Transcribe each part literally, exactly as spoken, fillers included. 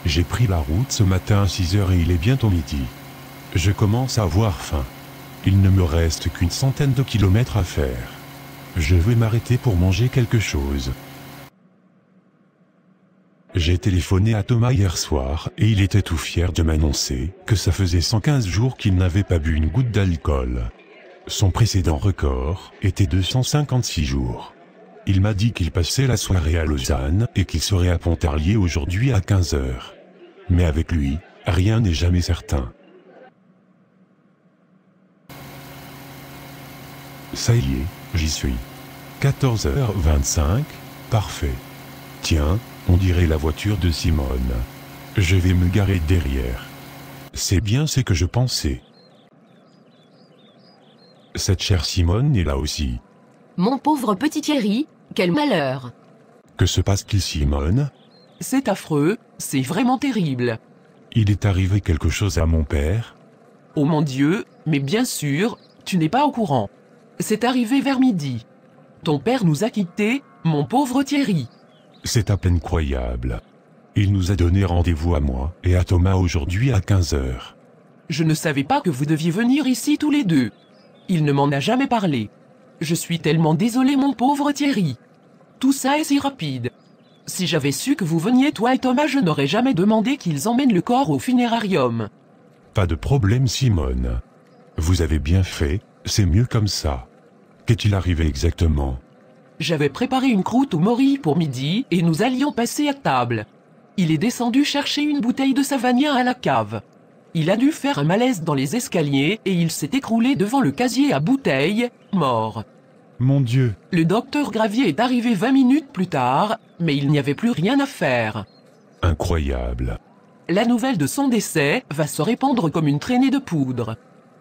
J'ai pris la route ce matin à six heures et il est bientôt midi. Je commence à avoir faim. Il ne me reste qu'une centaine de kilomètres à faire. Je vais m'arrêter pour manger quelque chose. J'ai téléphoné à Thomas hier soir et il était tout fier de m'annoncer que ça faisait cent quinze jours qu'il n'avait pas bu une goutte d'alcool. Son précédent record était deux cent cinquante-six jours. Il m'a dit qu'il passait la soirée à Lausanne et qu'il serait à Pontarlier aujourd'hui à quinze heures. Mais avec lui, rien n'est jamais certain. Ça y est, j'y suis. quatorze heures vingt-cinq, parfait. Tiens, on dirait la voiture de Simone. Je vais me garer derrière. C'est bien ce que je pensais. Cette chère Simone est là aussi. Mon pauvre petit Thierry, quel malheur! Que se passe-t-il, Simone? C'est affreux, c'est vraiment terrible. Il est arrivé quelque chose à mon père? Oh mon Dieu, mais bien sûr, tu n'es pas au courant. C'est arrivé vers midi. Ton père nous a quittés, mon pauvre Thierry. C'est à peine croyable. Il nous a donné rendez-vous à moi et à Thomas aujourd'hui à quinze heures. Je ne savais pas que vous deviez venir ici tous les deux. Il ne m'en a jamais parlé. Je suis tellement désolé, mon pauvre Thierry. Tout ça est si rapide. Si j'avais su que vous veniez toi et Thomas, je n'aurais jamais demandé qu'ils emmènent le corps au funérarium. Pas de problème, Simone. Vous avez bien fait, c'est mieux comme ça. Qu'est-il arrivé exactement? J'avais préparé une croûte au mori pour midi et nous allions passer à table. Il est descendu chercher une bouteille de Savagnin à la cave. Il a dû faire un malaise dans les escaliers et il s'est écroulé devant le casier à bouteilles, mort. Mon Dieu! Le docteur Gravier est arrivé vingt minutes plus tard, mais il n'y avait plus rien à faire. Incroyable. La nouvelle de son décès va se répandre comme une traînée de poudre.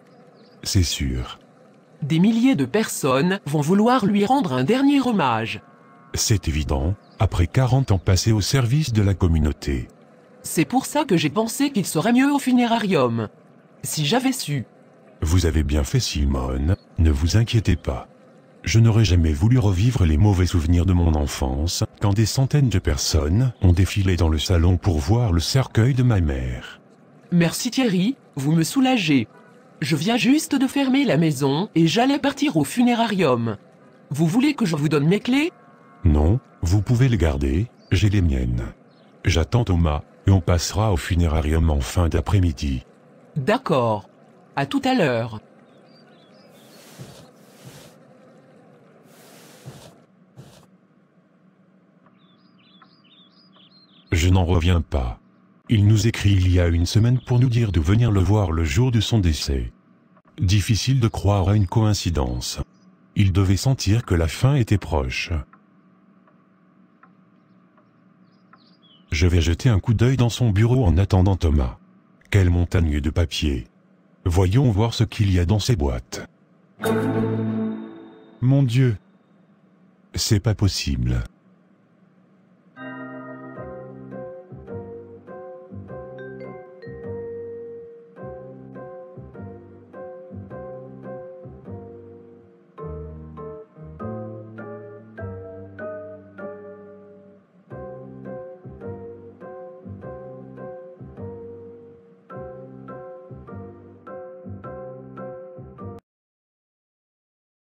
C'est sûr. Des milliers de personnes vont vouloir lui rendre un dernier hommage. C'est évident, après quarante ans passés au service de la communauté. C'est pour ça que j'ai pensé qu'il serait mieux au funérarium. Si j'avais su. Vous avez bien fait, Simone, ne vous inquiétez pas. Je n'aurais jamais voulu revivre les mauvais souvenirs de mon enfance, quand des centaines de personnes ont défilé dans le salon pour voir le cercueil de ma mère. Merci Thierry, vous me soulagez. Je viens juste de fermer la maison et j'allais partir au funérarium. Vous voulez que je vous donne mes clés? Non, vous pouvez les garder, j'ai les miennes. J'attends Thomas, et on passera au funérarium en fin d'après-midi. D'accord. À tout à l'heure. Je n'en reviens pas. Il nous écrit il y a une semaine pour nous dire de venir le voir le jour de son décès. Difficile de croire à une coïncidence. Il devait sentir que la fin était proche. Je vais jeter un coup d'œil dans son bureau en attendant Thomas. Quelle montagne de papier. Voyons voir ce qu'il y a dans ces boîtes. Mon Dieu! C'est pas possible.